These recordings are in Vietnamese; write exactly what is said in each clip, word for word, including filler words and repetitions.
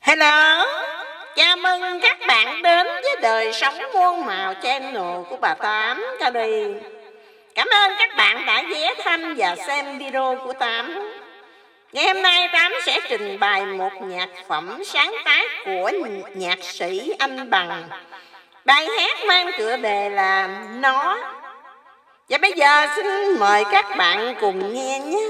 Hello, chào mừng các bạn đến với Đời Sống Muôn Màu channel của bà Tám Cady. Cảm ơn các bạn đã ghé thăm và xem video của Tám. Ngày hôm nay Tám sẽ trình bày một nhạc phẩm sáng tác của nhạc sĩ Anh Bằng. Bài hát mang tựa đề là Nó. Và bây giờ xin mời các bạn cùng nghe nhé.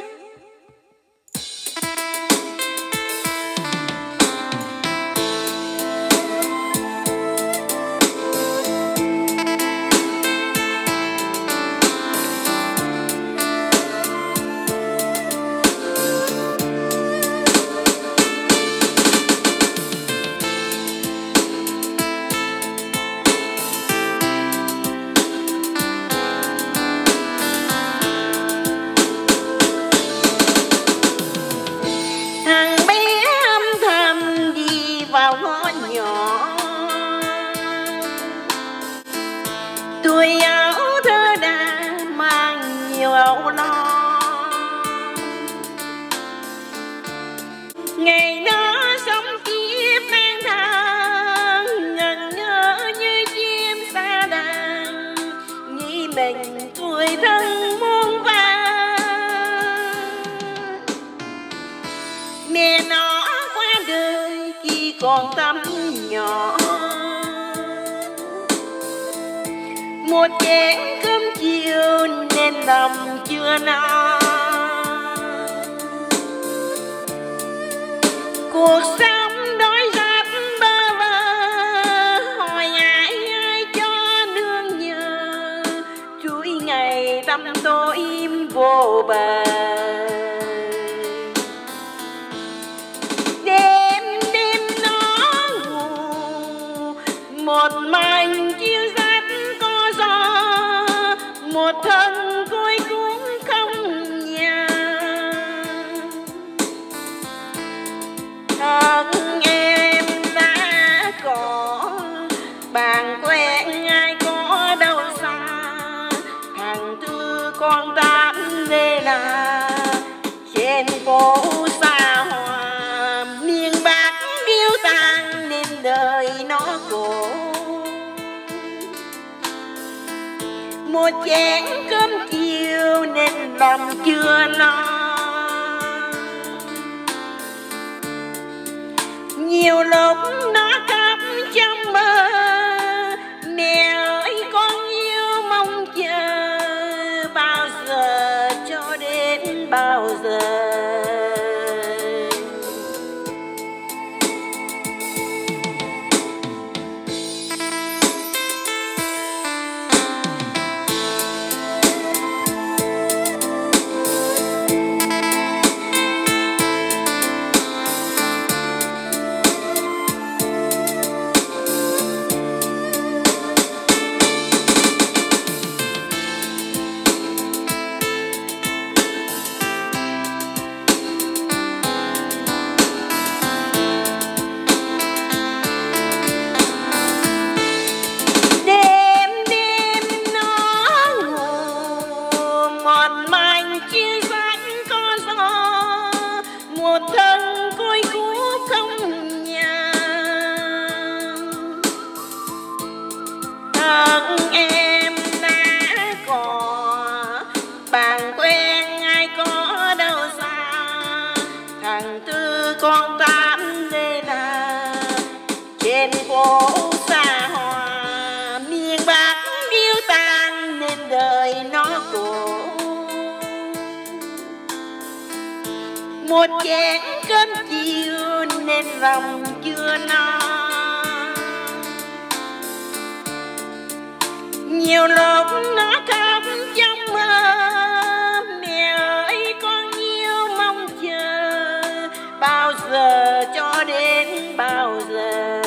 Tuổi áo thơ đã mang nhiều âu lo, ngày đó sống kiếp lang thang ngẩn ngơ như chim xa đàn, nghĩ mình tuổi thân muôn vàn. Mẹ nó qua đời khi còn tấm nhỏ, một chén cơm chiều nên lòng chưa no. Cuộc sống đói rách bơ vơ, hỏi ai ai cho nương nhờ, chuỗi ngày tăm tối im vô bờ. Đêm đêm nó ngủ một mình chiêu một thân tôi cũng không nhà. Thân em đã có bạn quen ai có đâu xa, thằng Tư con Tám đây là trên phố xa hoa, miền Bắc điêu tàn nên đời nó khổ. Một chén cơm chiều nên lòng chưa no, nhiều lúc nó khóc trong mơ, mẹ ơi con yêu mong chờ, bao giờ cho đến bao giờ. Một thân côi cút không nhà, thân em đã có bạn quen ai có đâu xa, thằng Tư con Tám đây là trên phố xa hoa, miền Bắc điêu tàn nên đời nó khổ. Một chén cơm chiều nên lòng chưa no, nhiều lúc nó khóc trong mơ, mẹ ơi con yêu mong chờ, bao giờ cho đến bao giờ.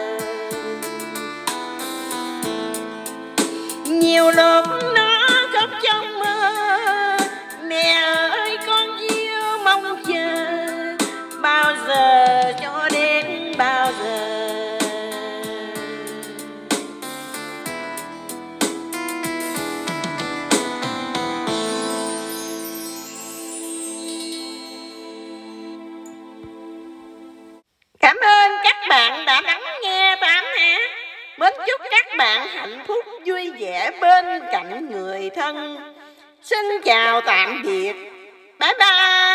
Nhiều lúc nó khóc trong mơ, mẹ ơi con yêu mong chờ, bao giờ cho đến bao giờ. Cảm ơn các bạn đã lắng nghe Tám hát. Mến chúc các bạn hạnh phúc vui vẻ bên cạnh người thân. Xin chào tạm biệt. Bye bye.